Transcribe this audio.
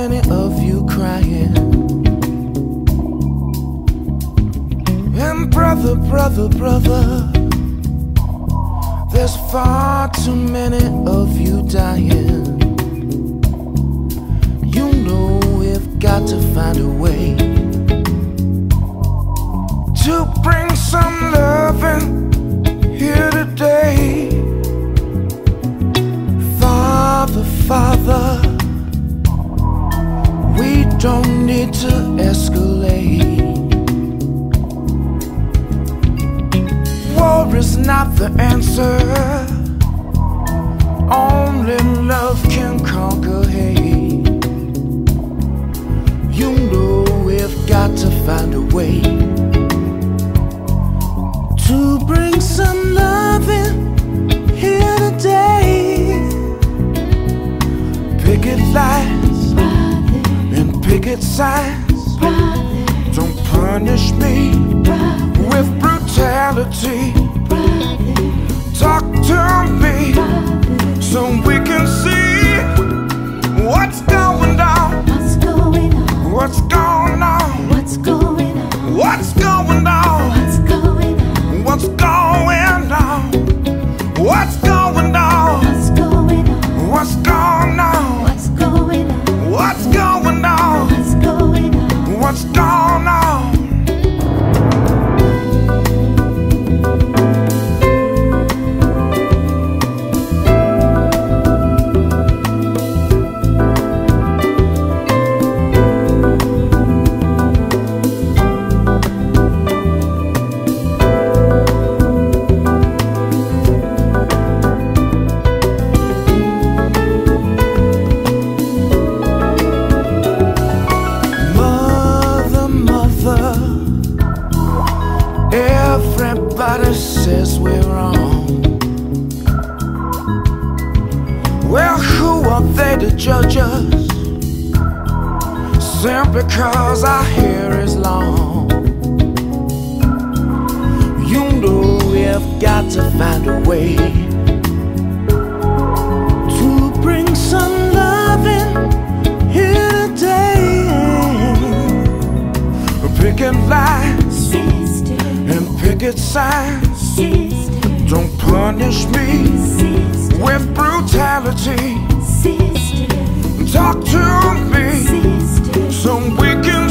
many of you crying. And brother, brother, brother, there's far too many of you dying. You know we've got to find a way to bring some loving here today. Father, Father, we don't need to escalate. War is not the answer. Only love can conquer hate. You know we've got to find a way to bring some loving here today. Picket lights and picket signs don't punish me with brutality. Talk to me so we can see what's going on. What's going on? What's going on? What's going on? What's going on? What's going on? What's going on? What's going on? What's going on? What's going on? What's going on? What's going on? What's going on? What's going on? Everybody says we're wrong. Well, who are they to judge us? Simply because our hair is long. You know we've got to find a way to bring some loving here today. Picking lights and picket signs don't punish me with brutality. Talk to me so we can